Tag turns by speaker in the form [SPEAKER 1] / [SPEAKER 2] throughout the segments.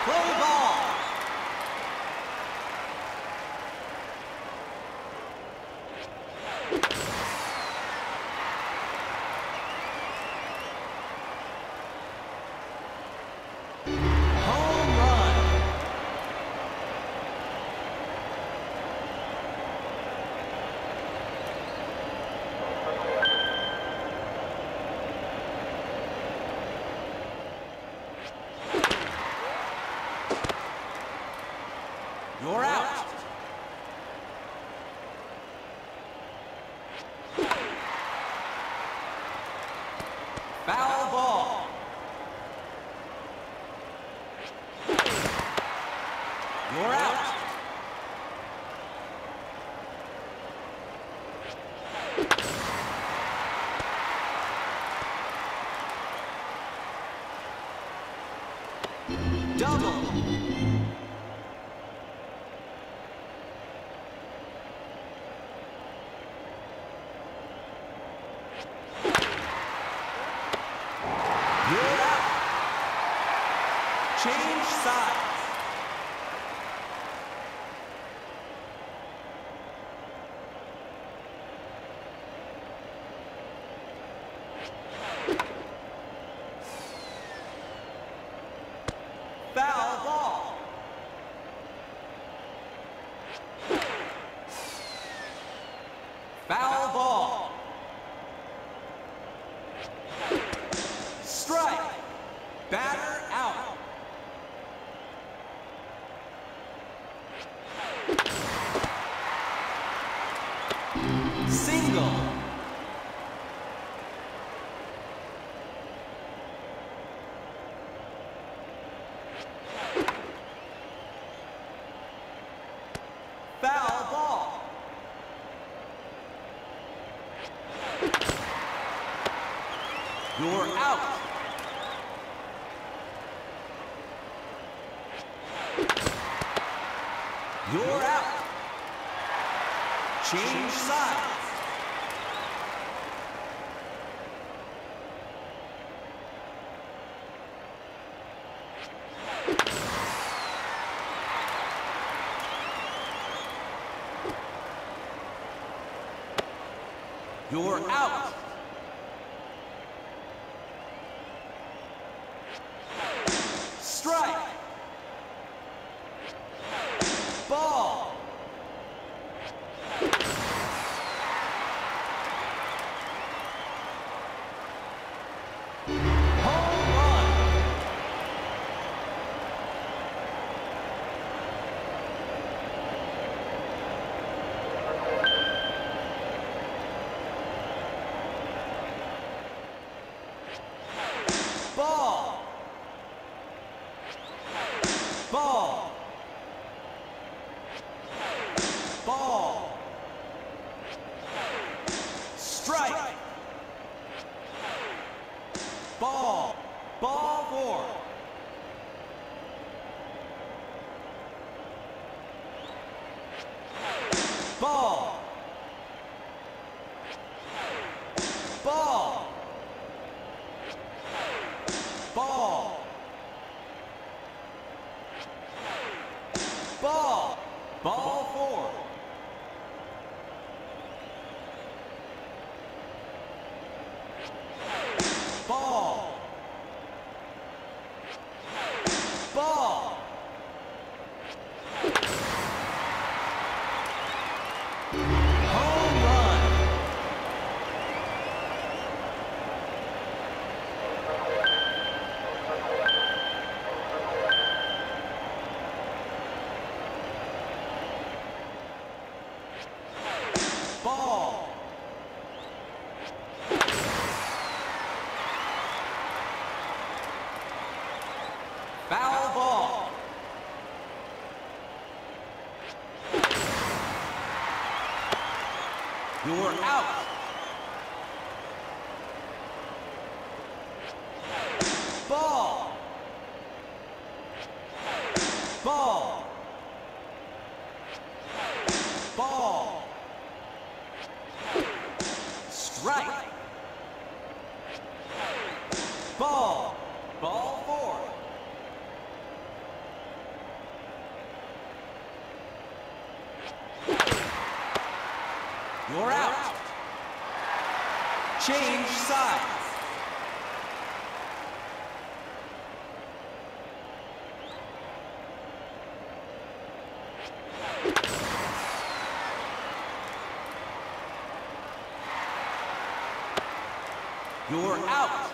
[SPEAKER 1] Play ball. Home run. You're out. Foul ball. You're out. Double. You're out. Change sides. Foul ball. Foul ball. Strike. Batter out. Single. Foul ball. You're out. You're out. Change sides. You're out. Strike. Ball. Home run. Ball. Ball. Ball. Strike. Ball. Ball four. Ball. Ball. Ball. Ball. Ball four. Ball. Ball. Home run. Ball. Foul ball. You're out. Ball. Ball. Ball. Strike. Ball. Ball four. You're out. Change sides. You're out.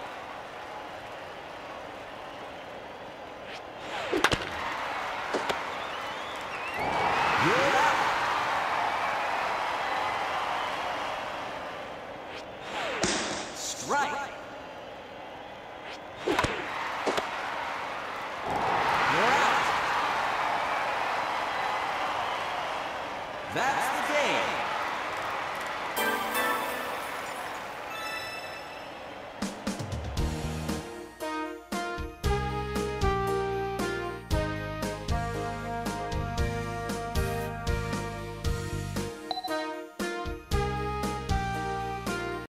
[SPEAKER 1] You're out. Strike. You're out. That's the game.